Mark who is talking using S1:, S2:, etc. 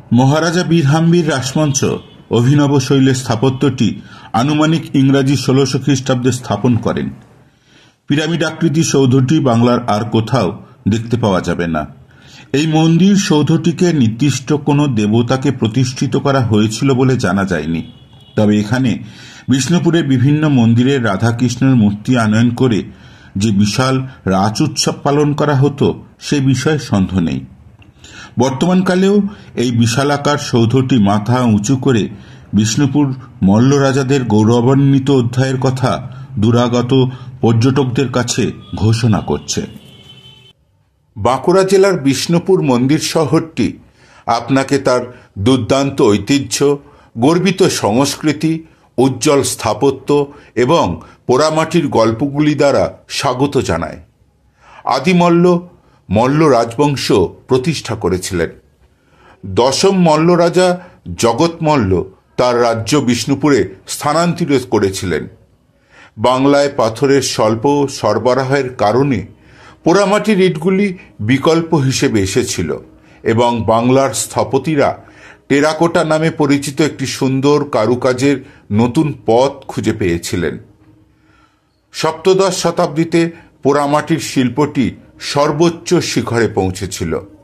S1: মহারাজা বীরহাম্বীর রাসমঞ্চ অভিনব শৈলের স্থাপত্যটি আনুমানিক ইংরাজি ১৬০০ খ্রিস্টাব্দে স্থাপন করেন। পিরামিড আকৃতি সৌধটি বাংলার আর কোথাও দেখতে পাওয়া যাবে না। এই মন্দির সৌধটিকে নির্দিষ্ট কোনো দেবতাকে প্রতিষ্ঠিত করা হয়েছিল বলে জানা যায়নি। তবে এখানে বিষ্ণুপুরের বিভিন্ন মন্দিরের রাধাকৃষ্ণের মূর্তি আনয়ন করে যে বিশাল রাজ উৎসব পালন করা হতো সে বিষয়ে সন্দেহ নেই। বর্তমানকালেও এই বিশালাকার সৌধটি মাথা উঁচু করে বিষ্ণুপুর মল্ল রাজাদের গৌরবান্বিত অধ্যায়ের কথা দূরাগত পর্যটকদের কাছে ঘোষণা করছে। বাঁকুড়া জেলার বিষ্ণুপুর মন্দির শহরটি আপনাকে তার দুর্দান্ত ঐতিহ্য, গর্বিত সংস্কৃতি, উজ্জ্বল স্থাপত্য এবং পোড়ামাটির গল্পগুলি দ্বারা স্বাগত জানায়। আদিমল্ল মল্ল রাজবংশ প্রতিষ্ঠা করেছিলেন। দশম মল্ল রাজা জগৎ মল্ল তার রাজ্য বিষ্ণুপুরে স্থানান্তরিত করেছিলেন। বাংলায় পাথরের স্বল্প সরবরাহের কারণে পোড়ামাটির ইটগুলি বিকল্প হিসেবে এসেছিল এবং বাংলার স্থপতিরা টেরাকোটা নামে পরিচিত একটি সুন্দর কারুকাজের নতুন পথ খুঁজে পেয়েছিলেন। সপ্তদশ শতাব্দীতে পোড়ামাটির শিল্পটি সর্বোচ্চ শিখরে পৌঁছেছিল।